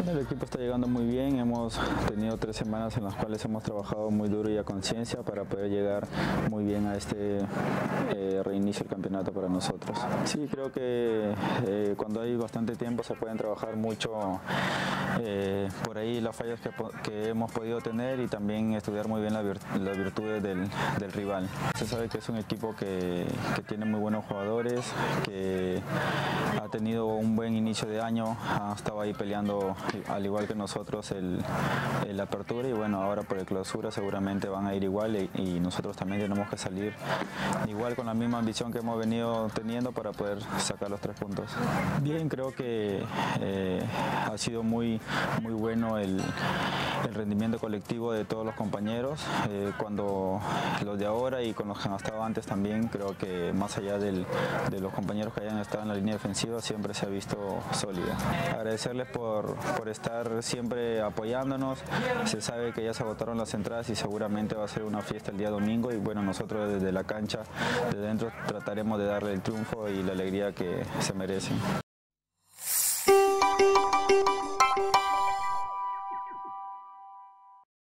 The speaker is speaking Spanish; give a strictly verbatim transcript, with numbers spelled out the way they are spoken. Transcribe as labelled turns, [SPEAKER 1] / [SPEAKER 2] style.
[SPEAKER 1] Bueno, el equipo está llegando muy bien, hemos tenido tres semanas en las cuales hemos trabajado muy duro y a conciencia para poder llegar muy bien a este eh, reinicio del campeonato para nosotros. Sí, creo que eh, cuando hay bastante tiempo se pueden trabajar mucho eh, por ahí las fallas que, que hemos podido tener y también estudiar muy bien la vir las virtudes del, del rival. Se sabe que es un equipo que, que tiene muy buenos jugadores, que ha tenido un buen inicio de año, ha estado ahí peleando al igual que nosotros el, el apertura y bueno, ahora por el clausura seguramente van a ir igual y, y nosotros también tenemos que salir igual con la misma ambición que hemos venido teniendo para poder sacar los tres puntos. Bien, creo que eh, ha sido muy, muy bueno el, el rendimiento colectivo de todos los compañeros, eh, cuando los de ahora y con los que han estado antes también, creo que más allá del, de los compañeros que hayan estado en la línea defensiva siempre se ha visto sólida. Agradecerles por, por estar siempre apoyándonos, se sabe que ya se agotaron las entradas y seguramente va a ser una fiesta el día domingo y bueno, nosotros desde la cancha, de dentro trataremos de darle el triunfo y la alegría que se merecen.